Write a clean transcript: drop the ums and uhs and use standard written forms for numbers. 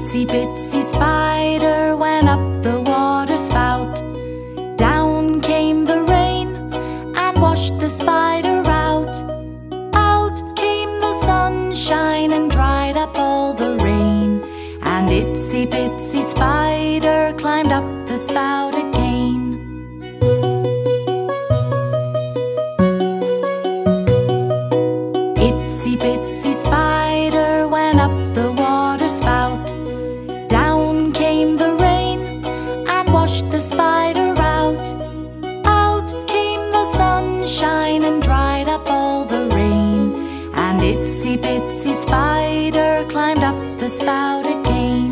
itsy bitsy spider went up the water spout. Down came the rain and washed the spider out. Out came the sunshine and